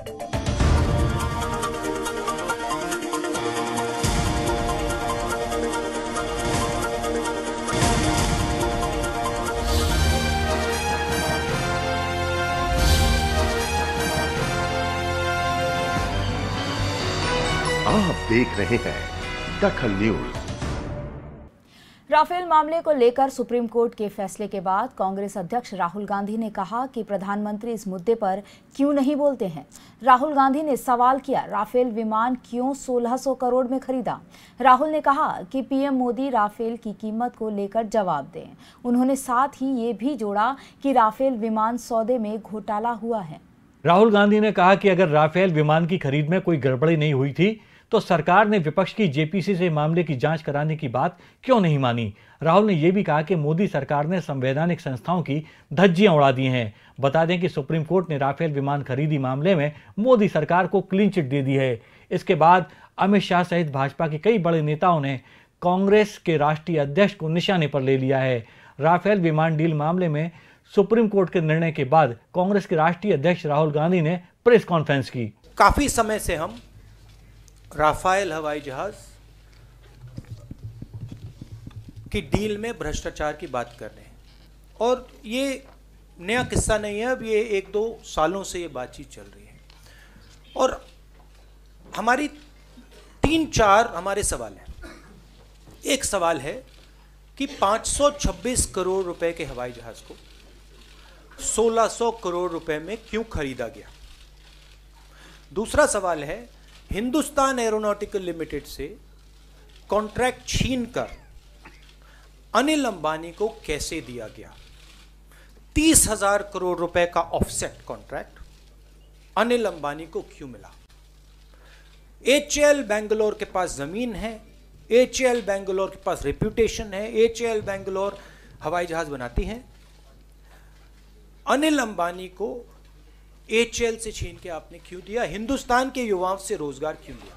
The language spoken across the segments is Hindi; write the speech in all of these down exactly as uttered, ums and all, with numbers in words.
आप देख रहे हैं दखल न्यूज। राफेल मामले को लेकर सुप्रीम कोर्ट के फैसले के बाद कांग्रेस अध्यक्ष राहुल गांधी ने कहा कि प्रधानमंत्री इस मुद्दे पर क्यों नहीं बोलते हैं। राहुल गांधी ने सवाल किया, राफेल विमान क्यों सोलह सौ करोड़ में खरीदा। राहुल ने कहा कि पीएम मोदी राफेल की कीमत को लेकर जवाब दें। उन्होंने साथ ही ये भी जोड़ा कि राफेल विमान सौदे में घोटाला हुआ है। राहुल गांधी ने कहा कि अगर राफेल विमान की खरीद में कोई गड़बड़ी नहीं हुई थी तो सरकार ने विपक्ष की जेपीसी से मामले की जांच कराने की बात क्यों नहीं मानी। राहुल ने यह भी कहा कि मोदी सरकार ने संवैधानिक संस्थाओं की धज्जियां उड़ा दी हैं। बता दें कि सुप्रीम कोर्ट ने राफेल विमान खरीदी मामले में मोदी सरकार को क्लीन चिट दे दी है। इसके बाद अमित शाह सहित भाजपा के कई बड़े नेताओं ने कांग्रेस के राष्ट्रीय अध्यक्ष को निशाने पर ले लिया है। राफेल विमान डील मामले में सुप्रीम कोर्ट के निर्णय के बाद कांग्रेस के राष्ट्रीय अध्यक्ष राहुल गांधी ने प्रेस कॉन्फ्रेंस की। काफी समय से हम राफेल हवाई जहाज की डील में भ्रष्टाचार की बात कर रहे हैं और ये नया किस्सा नहीं है। अब ये एक दो सालों से ये बातचीत चल रही है और हमारी तीन चार हमारे सवाल हैं। एक सवाल है कि पाँच सौ छब्बीस करोड़ रुपए के हवाई जहाज को सोलह सौ करोड़ रुपए में क्यों खरीदा गया। दूसरा सवाल है, हिंदुस्तान एरोनॉटिकल लिमिटेड से कॉन्ट्रैक्ट छीनकर अनिल अंबानी को कैसे दिया गया। तीस हजार करोड़ रुपए का ऑफसेट कॉन्ट्रैक्ट अनिल अंबानी को क्यों मिला। एचएएल बेंगलोर के पास जमीन है, एचएएल बेंगलोर के पास रेप्यूटेशन है, एचएएल बेंगलोर हवाई जहाज बनाती है। अनिल अंबानी को एचएएल से छीन के आपने क्यों दिया। हिंदुस्तान के युवाओं से रोजगार क्यों दिया।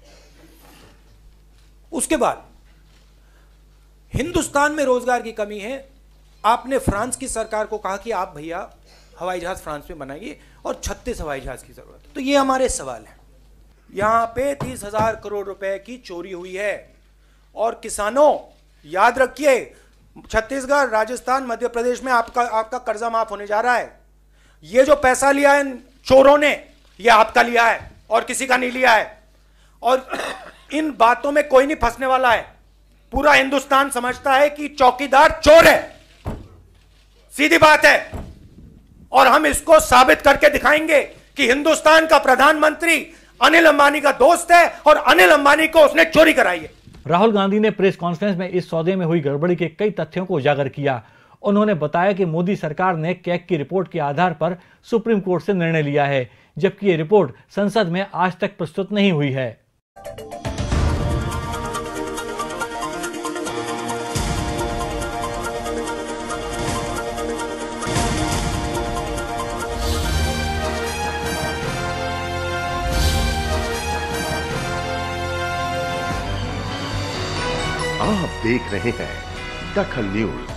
उसके बाद हिंदुस्तान में रोजगार की कमी है, आपने फ्रांस की सरकार को कहा कि आप भैया हवाई जहाज फ्रांस में बनाइए और छत्तीस हवाई जहाज की जरूरत है। तो ये हमारे सवाल हैं। यहां पे तीस हजार करोड़ रुपए की चोरी हुई है और किसानों याद रखिए, छत्तीसगढ़, राजस्थान, मध्य प्रदेश में आपका आपका कर्जा माफ होने जा रहा है। ये जो पैसा लिया है चोरों ने, ये आपका लिया है और किसी का नहीं लिया है। और इन बातों में कोई नहीं फंसने वाला है। पूरा हिंदुस्तान समझता है कि चौकीदार चोर है, सीधी बात है। और हम इसको साबित करके दिखाएंगे कि हिंदुस्तान का प्रधानमंत्री अनिल अंबानी का दोस्त है और अनिल अंबानी को उसने चोरी कराई है। राहुल गांधी ने प्रेस कॉन्फ्रेंस में इस सौदे में हुई गड़बड़ी के कई तथ्यों को उजागर किया। उन्होंने बताया कि मोदी सरकार ने कैग की रिपोर्ट के आधार पर सुप्रीम कोर्ट से निर्णय लिया है, जबकि ये रिपोर्ट संसद में आज तक प्रस्तुत नहीं हुई है। आप देख रहे हैं दखल न्यूज।